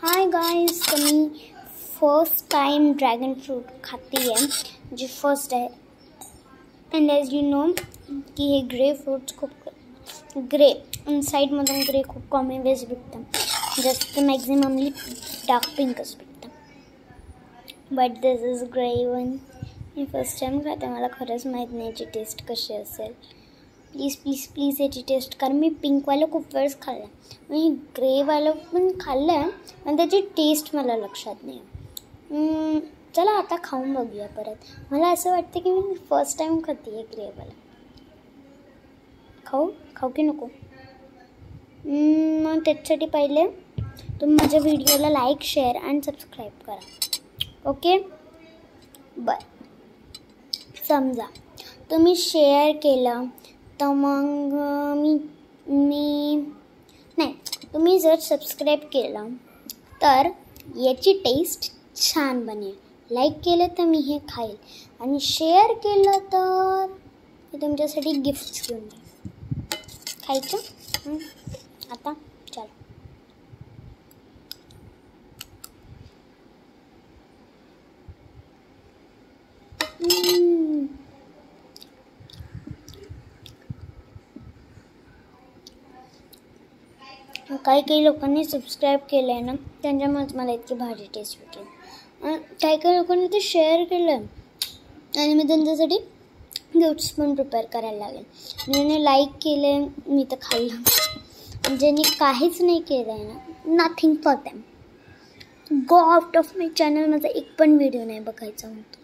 हाय guys, तो मी first time dragon fruit खाती आहे, जी फर्स्ट आहे. अँड ॲज यू नो की हे ग्रे फ्रूट्स खूप ग्रे साईडमधून ग्रे खूप कमी वेळेस भेटतात, जास्त मॅक्झिममली डार्क पिंकच भेटतं. But this is grey one. मी फर्स्ट टाइम खाते, मला खरंच माहीत नाही याची टेस्ट कशी असेल. प्लीज प्लीज प्लीज याची टेस्ट, कारण मी पिंकवालं खूप वेळेस खाल्लं आहे, मी ग्रेवालं पण खाल्लं आहे, पण त्याची टेस्ट मला लक्षात नाही. चला आता खाऊन बघूया परत. मला असं वाटतं की मी फर्स्ट टाईम खाते आहे ग्रेवालं. खाऊ की नको? मग त्याच्यासाठी पहिले तुम्ही माझ्या व्हिडिओला लाईक, शेअर आणि सबस्क्राईब करा. ओके, बरं. समजा तुम्ही शेअर केलं तर मग मी नाही, तुम्ही जर सबस्क्राईब केलं तर याची टेस्ट छान बनेल. लाईक केलं तर मी हे खाईल, आणि शेअर केलं तर मी तुमच्यासाठी गिफ्ट्स घेऊन जाईल. खायचं आता चला. काही लोकांनी सबस्क्राईब केलं आहे ना, त्यांच्यामुळेच मला इतकी भारी टेस्ट भेटेल. काही लोकांनी ते शेअर केलं आणि मी त्यांच्यासाठी गिफ्ट्स पण प्रिपेअर करायला लागेल. ज्याने लाईक केलं आहे मी तर खाल्लं, ज्यांनी काहीच नाही केलं आहे ना, nothing for them. Go out of my channel. माझा एक पण व्हिडिओ नाही बघायचा म्हणतो.